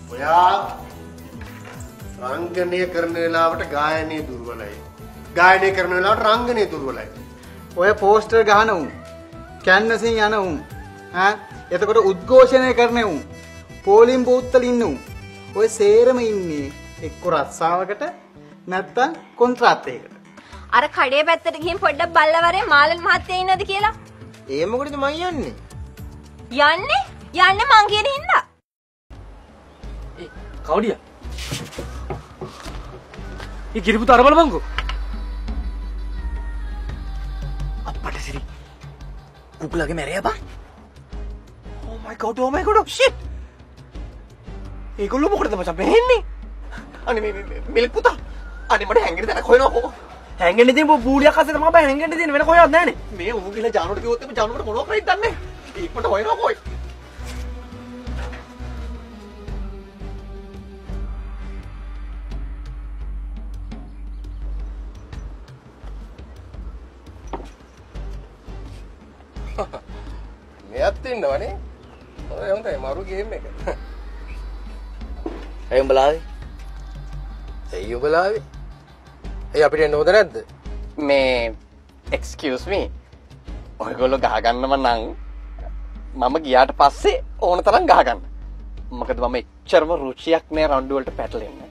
ඔයා රංගනය කරන වෙලාවට ගායනයේ දුර්වලයි. ගායනය කරන වෙලාවට රංගනයේ දුර්වලයි. ඔය පෝස්ටර් ගහන උන්, කැන්වසින් යන උන්, එතකොට උද්ඝෝෂණය කරන උන්, පෝලිම් බූත් වල ඉන්න උන්. ඔය සේරම ඉන්නේ එක්ක රස්සාවකට නැත්තම් කොන්ත්‍රාත්යකට. අර කඩේ පැත්තට ගිහින් පොඩ්ඩක් බල්ලවරේ මාළන් මහත්තයා ඉන්නවද කියලා. ඒ මොකටද මං යන්නේ? යන්නේ මං කියන හින්දා. ඒ කවුඩිය? ඒ ගිරිපුත අර බලපන්කෝ. අප්පට සිරි. කුකුලගේ මැරෙයා බං. Oh my god, oh my god, oh shit. ඒගොල්ලෝ මොකටද මචං බෙහෙන්නේ? අනේ මේ මිල්ක් පුතා. අනේ මට හැංගෙන්න තැනක් හොයනවා. හැංගෙන්න ඉතින් බූලියක් අස්සේ තමයි බං හැංගෙන්න ඉතින් වෙන කොහෙවත් නැහනේ. මේ ඌ කියලා ජානුට කිව්වොත් එමේ ජානුට මොනව කරයිද දන්නේ? ඉක්මනට හොයනවා කොයි. මෙයත් ඉන්නවනේ. ඔය හොඳයි මරු ගේම් එක. ඇයි උඹලාවේ? ඇයි උඹලාවේ? ඇයි අපිට එන්න හොඳ නැද්ද? මේ excuse me. ඔයගොල්ලෝ ගහගන්නම නම් මම ගියාට පස්සේ ඕන තරම් ගහගන්න. මොකද මම එච්චරම රුචියක් නෑ රණ්ඩු වලට පැටලෙන්න.